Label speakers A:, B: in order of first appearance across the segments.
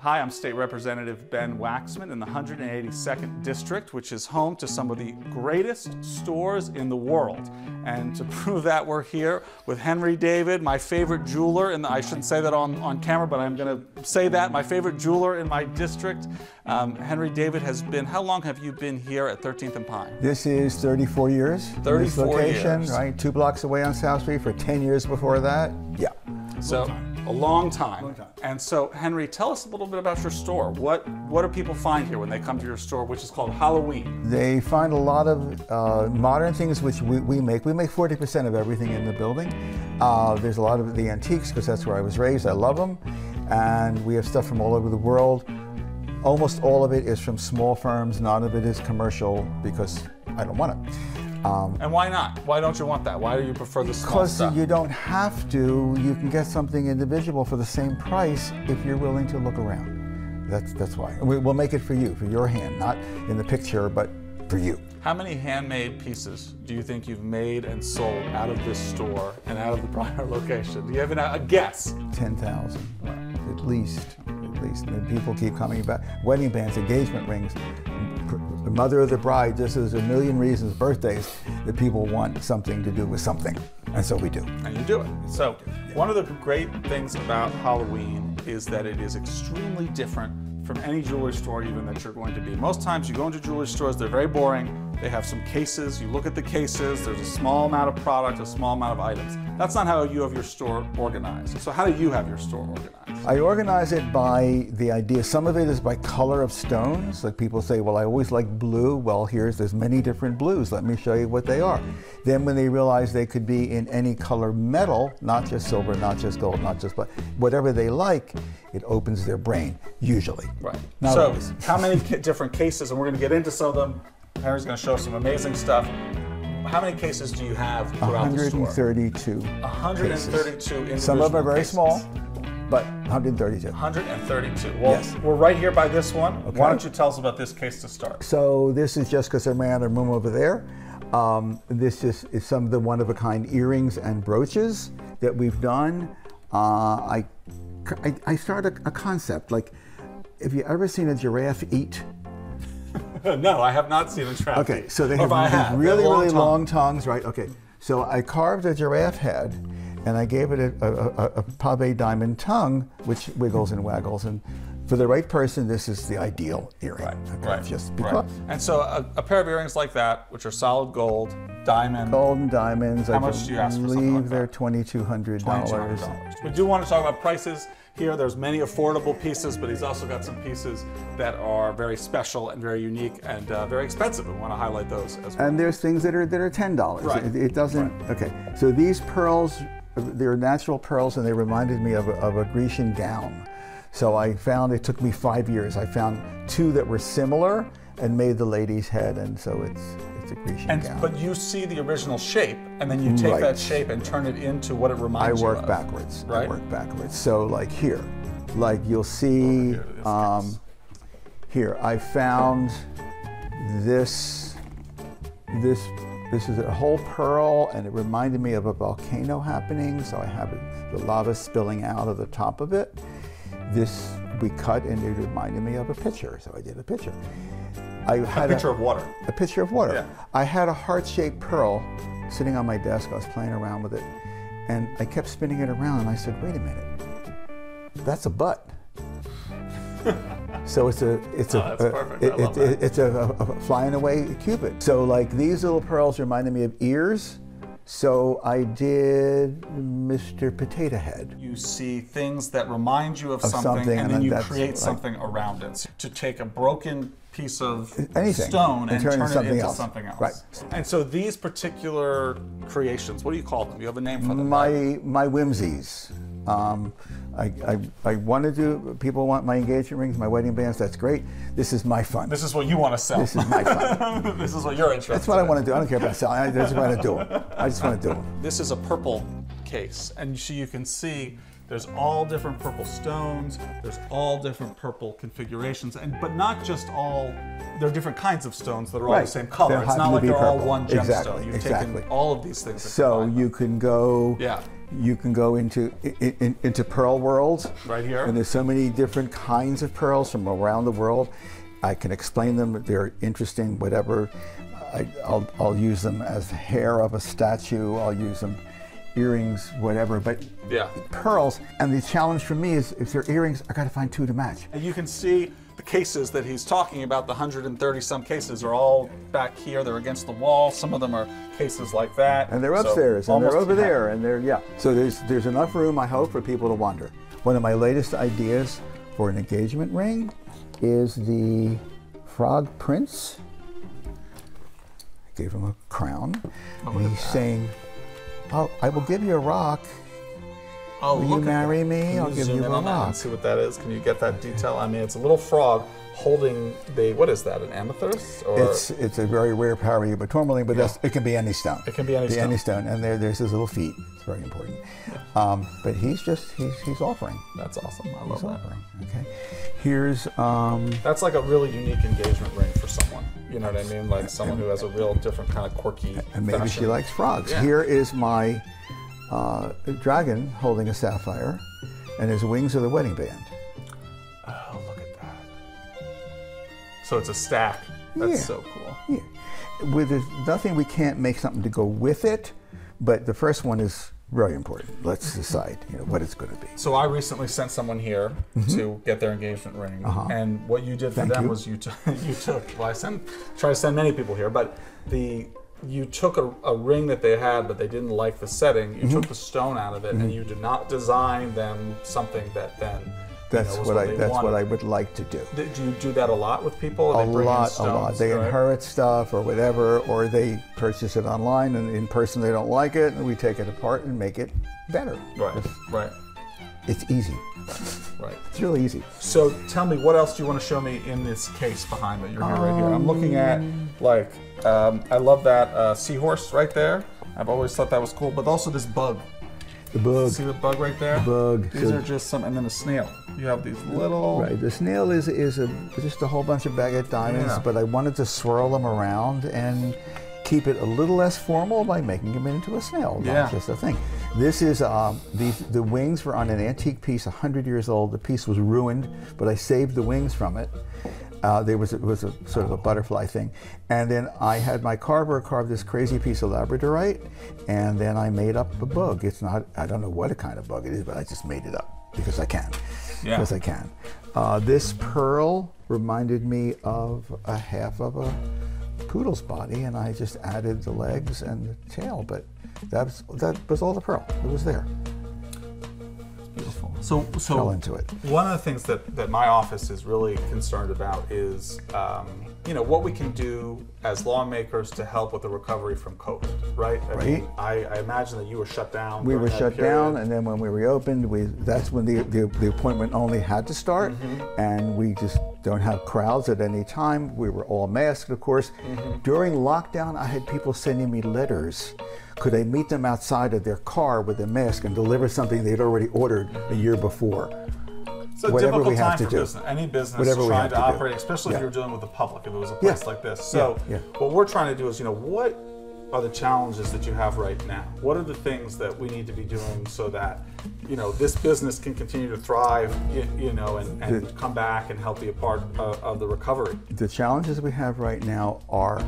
A: Hi, I'm State Representative Ben Waxman in the 182nd District, which is home to some of the greatest stores in the world. And to prove that, we're here with Henry David, my favorite jeweler, and I shouldn't say that on camera, but I'm going to say that, my favorite jeweler in my district. Henry David has been, how long have you been here at 13th and Pine?
B: This is 34 years.
A: 34
B: this location,
A: years.
B: Right? 2 blocks away on South Street for 10 years before that. Yeah.
A: So, a long time. And so, Henry, tell us a little bit about your store. What do people find here when they come to your store, which is called Halloween?
B: They find a lot of modern things which we make. We make 40% of everything in the building. There's a lot of the antiques because that's where I was raised. I love them. And we have stuff from all over the world. Almost all of it is from small firms. None of it is commercial because I don't want it.
A: And why not? Why don't you want that? Why do you prefer the small stuff?
B: Because you don't have to. You can get something individual for the same price if you're willing to look around. That's why. We'll make it for you, for your hand, not in the picture, but for you.
A: How many handmade pieces do you think you've made and sold out of this store and out of the prior location? Do you have a guess?
B: 10,000, at least. And people keep coming back. Wedding bands, engagement rings, the mother of the bride. This is a million reasons, birthdays, that people want something to do with something. And so we do.
A: And you do it. So one of the great things about Halloween is that it is extremely different from any jewelry store even that you're going to be. Most times you go into jewelry stores, they're very boring. They have some cases, you look at the cases, there's a small amount of product, a small amount of items. That's not how you have your store organized. So how do you have your store organized?
B: I organize it by the idea. Some of it is by color of stones. Like people say, well, I always like blue. Well, there's many different blues. Let me show you what they are. Then when they realize they could be in any color metal, not just silver, not just gold, not just black, whatever they like, it opens their brain, usually.
A: Right.
B: Not
A: so
B: always.
A: How many different cases, and we're going to get into some of them. Henry's going to show us some amazing stuff. How many cases do you have throughout the store?
B: 132.
A: 132 individual
B: Some of them are very
A: cases.
B: small, but 132.
A: 132. Well,
B: yes.
A: We're right here by this one.
B: Okay.
A: Why don't you tell us about this case to start?
B: So this is just because I ran out of room over there. This is some of the one-of-a-kind earrings and brooches that we've done. I started a concept, like, have you ever seen a giraffe eat?
A: No, I have not seen a giraffe.
B: Okay, so they have really long tongues, right? Okay, so I carved a giraffe head, and I gave it a pave diamond tongue, which wiggles and waggles. And for the right person, this is the ideal earring.
A: Right,
B: okay,
A: right,
B: just because.
A: right. And so a pair of earrings like that, which are solid gold, diamond.
B: Gold and diamonds.
A: How much do you ask for something like that?
B: They're $2,200.
A: $2,200. We do want to talk about prices here. There's many affordable pieces, but he's also got some pieces that are very special and very unique and very expensive. We want to highlight those as well.
B: And there's things that are $10.
A: Right.
B: It doesn't. Right. Okay. So these pearls, they're natural pearls, and they reminded me of a Grecian gown. So I found, it took me 5 years. I found 2 that were similar and made the lady's head, and so it's a Grecian gown.
A: But you see the original shape, and then you take that shape and turn it into what it reminds you of.
B: I work backwards.
A: Right?
B: I work backwards. So like here, like you'll see, here I found this is a whole pearl, and it reminded me of a volcano happening. So I have the lava spilling out of the top of it. This we cut, and it reminded me of a pitcher, so I did a pitcher. I had
A: a picture of water.
B: A picture of water.
A: Yeah.
B: I had a heart-shaped pearl sitting on my desk. I was playing around with it, and I kept spinning it around, and I said, wait a minute, that's a butt. So it's a flying away cupid. So like these little pearls reminded me of ears. So I did Mr. Potato Head.
A: You see things that remind you of something, and then you create something around it. To take a broken piece of stone and turn it into something else.
B: Right.
A: And so these particular creations, what do you call them? You have a name for them?
B: My whimsies. I want to do, people want my engagement rings, my wedding bands, that's great. This is my fun.
A: This is what you want to sell.
B: This is my fun.
A: This is what you're interested in.
B: That's what I want to do. I don't care about selling. I just want to do it. I just want to do it.
A: This is a purple case, and you can see There's all different purple stones. There's all different purple configurations, but not just all. There are different kinds of stones that are all the same color. It's not like they're all one gemstone. You've taken all of these things.
B: So you can go.
A: Yeah.
B: You can go into pearl world.
A: Right here.
B: And there's so many different kinds of pearls from around the world. I can explain them. They're interesting. Whatever. I'll use them as hair of a statue. I'll use them earrings, whatever. But
A: yeah,
B: pearls. And the challenge for me is if they're earrings, I got to find 2 to match.
A: And you can see the cases that he's talking about. The 130 some cases are all back here. They're against the wall. Some of them are cases like that.
B: And they're upstairs, and they're over there, and they're So there's enough room, I hope, for people to wander. One of my latest ideas for an engagement ring is the Frog Prince. Gave him a crown, and he's saying, "Oh, I will give you a rock.
A: Oh,
B: will you marry me? I'll give you a rock."
A: See what that is? Can you get that detail? I mean, it's a little frog holding the, what is that? An amethyst? Or?
B: It's a very rare powdery, but tourmaline. But it can be any stone.
A: It can be any stone.
B: Any stone, and there's his little feet. It's very important. But he's offering.
A: That's awesome. I love that.
B: Offering. Okay. Here's
A: that's like a really unique engagement ring for someone. You know what I mean? Like someone who has a real different kind of quirky.
B: And maybe
A: fashion.
B: she likes frogs. Yeah. Here is my dragon holding a sapphire, and his wings are the wedding band.
A: Oh, look at that! So it's a stack. That's so cool.
B: Yeah. With nothing, we can't make something to go with it, but the first one is very important. Let's decide, what it's going to be.
A: So I recently sent someone here to get their engagement ring, and what you did for them was you took. Well, try to send many people here, but you took a ring that they had, but they didn't like the setting. You took the stone out of it, and you did not design them something that then.
B: That's what I would like to do.
A: Do you do that a lot with people?
B: A lot. They inherit stuff or whatever, or they purchase it online, and in person they don't like it, and we take it apart and make it better.
A: Right.
B: It's easy.
A: Right.
B: It's really easy.
A: So tell me, what else do you want to show me in this case behind that you're here right here? I'm looking at, I love that seahorse right there. I've always thought that was cool, but also this bug.
B: The bug.
A: See the bug right there?
B: The bug.
A: These are just some, and then a snail. You have these little...
B: Right, the snail is just a whole bunch of baguette diamonds, but I wanted to swirl them around and keep it a little less formal by making them into a snail, not just a thing. This is, the wings were on an antique piece, 100 years old. The piece was ruined, but I saved the wings from it. It was a sort of a butterfly thing. And then I had my carver carve this crazy piece of labradorite, and then I made up a bug. It's not, I don't know what kind of bug it is, but I just made it up because I can.
A: Yeah.
B: Because I can. This pearl reminded me of a half of a poodle's body, and I just added the legs and the tail, but that was all the pearl. It was there.
A: Beautiful. So
B: fell into it.
A: One of the things that my office is really concerned about is, what we can do as lawmakers to help with the recovery from COVID, right? I mean, I imagine that you were shut down.
B: We were shut down, and then when we reopened, that's when the appointment only had to start, and we just don't have crowds at any time. We were all masked, of course. During lockdown, I had people sending me letters. Could I meet them outside of their car with a mask and deliver something they'd already ordered a year before?
A: It's a difficult time for business. Any business trying to operate, especially if you're dealing with the public, if it was a place like this. So what we're trying to do is, what are the challenges that you have right now? What are the things that we need to be doing so that, this business can continue to thrive, and come back and help be a part of the recovery?
B: The challenges we have right now are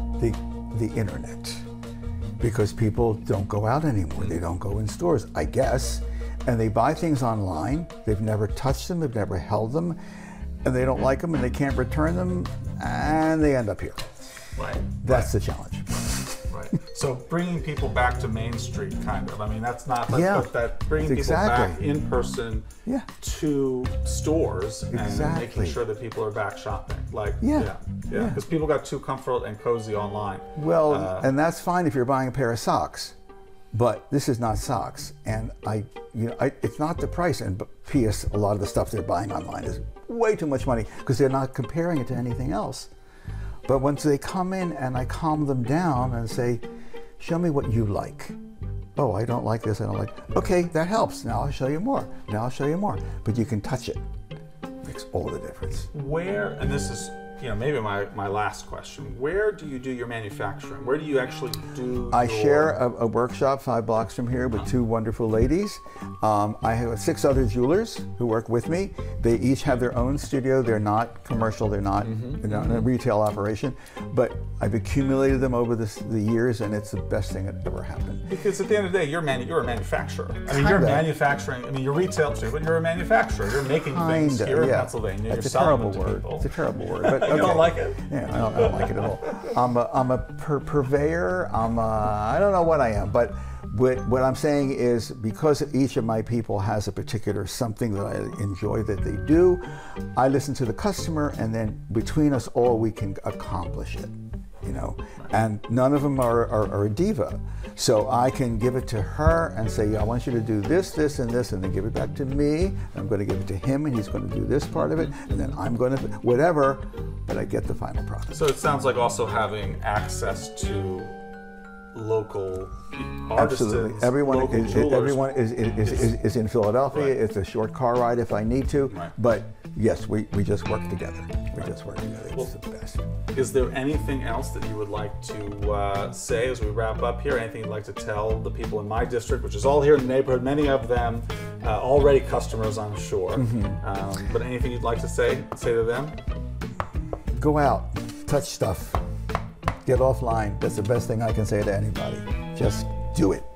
B: the internet. Because people don't go out anymore. They don't go in stores, I guess. And they buy things online. They've never touched them. They've never held them. And they don't like them, and they can't return them. And they end up here. Right. That's the challenge.
A: Right. So bringing people back to Main Street, kind of. I mean, that's not that bringing people back in person to stores and making sure that people are back shopping. Because people got too comfortable and cozy online.
B: Well, and that's fine if you're buying a pair of socks, but this is not socks. And it's not the price. And P.S. a lot of the stuff they're buying online is way too much money because they're not comparing it to anything else. But once they come in and I calm them down and say, show me what you like. oh, I don't like this, I don't like, okay, that helps. Now I'll show you more. Now I'll show you more. But you can touch it. Makes all the difference.
A: Where, and this is, you know, maybe my last question, where do you do your manufacturing? Where do you actually do
B: I share a workshop 5 blocks from here with 2 wonderful ladies. I have 6 other jewelers who work with me. They each have their own studio. They're not commercial. They're not in a retail operation. But I've accumulated them over the years, and it's the best thing that ever happened.
A: Because at the end of the day, you're a manufacturer. I mean, you're manufacturing. I mean, you're retail too, but you're a manufacturer. You're making things here in Pennsylvania.
B: It's
A: you're
B: a terrible
A: selling them to
B: word.
A: people.
B: It's a terrible word. But
A: You don't like it?
B: Yeah, I don't like it at all. I'm a purveyor. I don't know what I am, but what I'm saying is, because each of my people has a particular something that I enjoy that they do, I listen to the customer, and then between us all, we can accomplish it. You know, and none of them are a diva. So I can give it to her and say, yeah, I want you to do this, this, and this, and then give it back to me. I'm going to give it to him, and he's going to do this part of it, and then I'm going to, whatever, but I get the final product.
A: So it sounds like also having access to local artisans.
B: Absolutely. Everyone is in Philadelphia. Right. It's a short car ride if I need to. Right. But yes, we just work together. We just work together. It's the best.
A: Is there anything else that you would like to say as we wrap up here? Anything you'd like to tell the people in my district, which is all here in the neighborhood, many of them already customers, I'm sure. But anything you'd like to say to them?
B: Go out, touch stuff, get offline. That's the best thing I can say to anybody. Just do it.